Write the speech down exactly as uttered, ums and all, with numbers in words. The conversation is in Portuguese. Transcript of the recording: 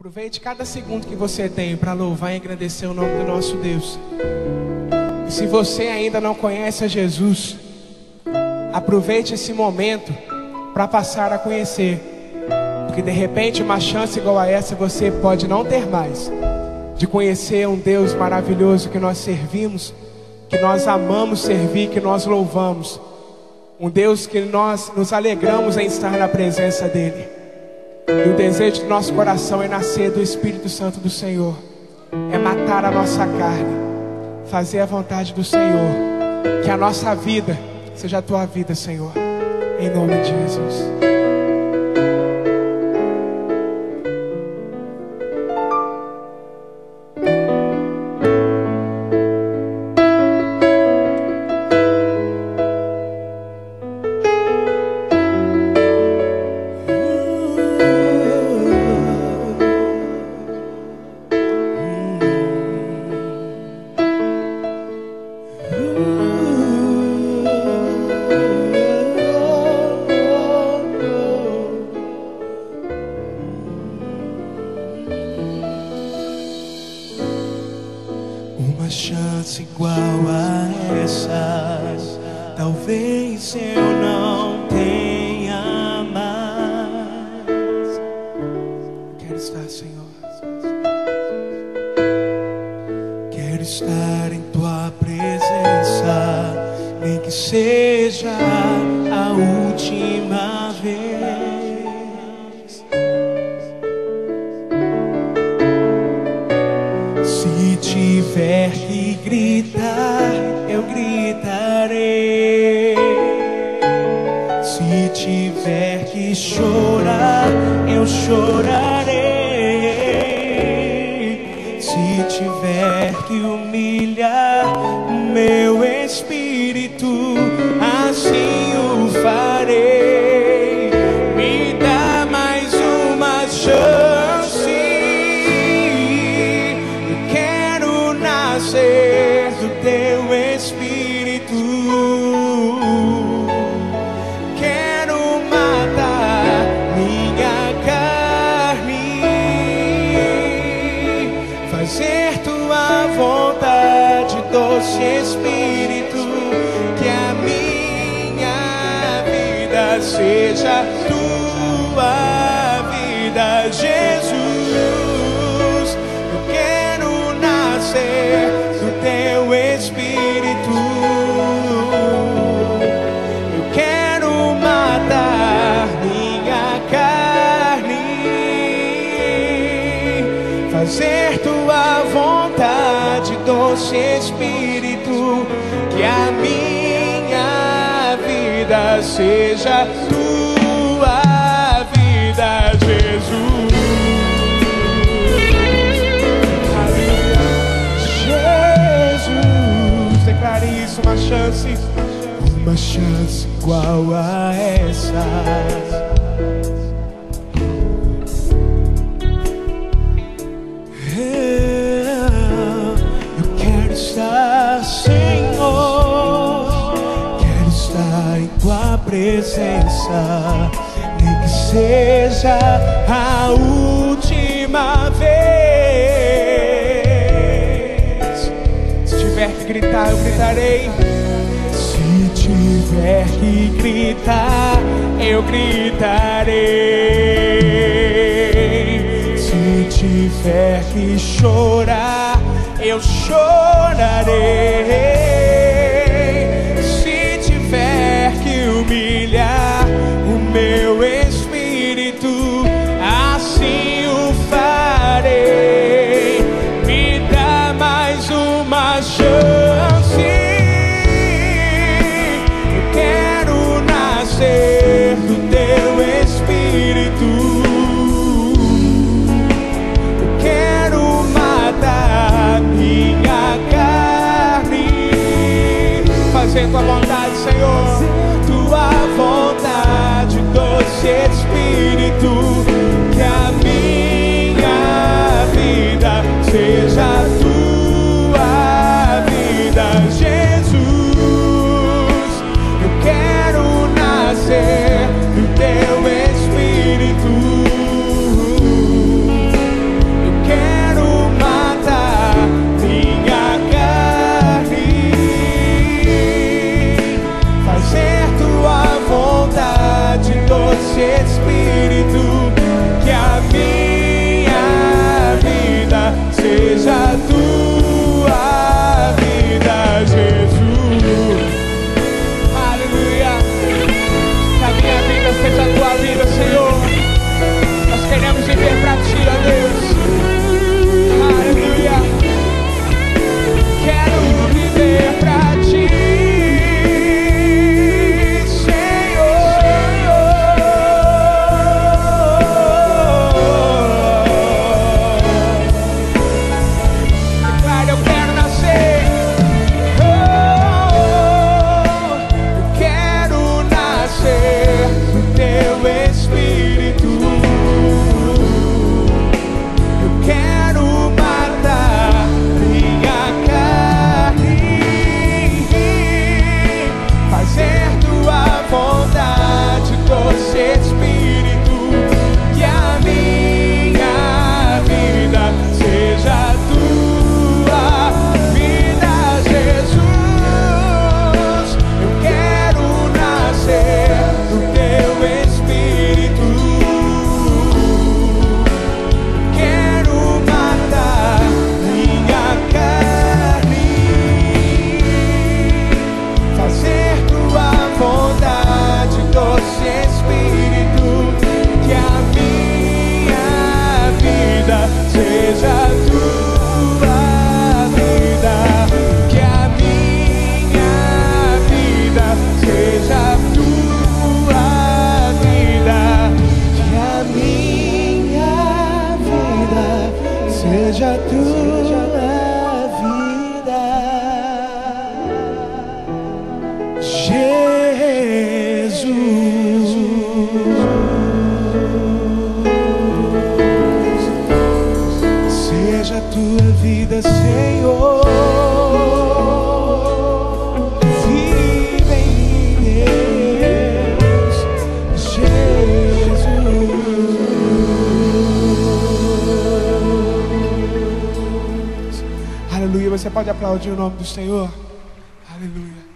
Aproveite cada segundo que você tem para louvar e agradecer o nome do nosso Deus. E se você ainda não conhece a Jesus, aproveite esse momento para passar a conhecer. Porque de repente uma chance igual a essa você pode não ter mais, de conhecer um Deus maravilhoso que nós servimos, que nós amamos servir, que nós louvamos. Um Deus que nós nos alegramos em estar na presença dEle. E o desejo do nosso coração é nascer do Espírito Santo do Senhor. É matar a nossa carne, fazer a vontade do Senhor. Que a nossa vida seja a tua vida, Senhor. Em nome de Jesus. Uma chance igual a essa, talvez eu não tenha mais. Quero estar, Senhor. Quero estar em tua presença, nem que seja a última vez. Se tiver que gritar, eu gritarei. Se tiver que chorar, eu chorarei. Se tiver que humilhar o meu espírito, assim o farei. Me dá mais uma chance. Eu quero nascer do teu espírito. Quero matar minha carne, fazer tua vontade, doce Espírito. Que a minha vida seja tua vida, Jesus. Eu quero nascer do teu Espírito. Eu quero matar minha carne, fazer tua vontade, doce Espírito. Que a minha vida seja tua vida, Jesus. Aleluia. Jesus, declare isso, uma chance, uma chance igual a essa. Senhor, quero estar em tua presença, nem que seja a última vez. Se tiver que gritar, eu gritarei. Se tiver que gritar, eu gritarei. Se tiver que chorar, eu chorarei. Se tiver que humilhar o meu espírito, assim o farei. Me dá mais uma chance. Eu quero nascer do teu espírito. Eu quero matar minha carne, Fazer tua vontade, Senhor. tua vontade, doce Espírito. Que a minha vida seja a tua vida, Jesus. Eu quero nascer do teu Espírito. seja a tua vida, Jesus. Seja a tua vida, Senhor. Vive em mim, Deus, Jesus. Aleluia. Você pode aplaudir o nome do Senhor? Aleluia.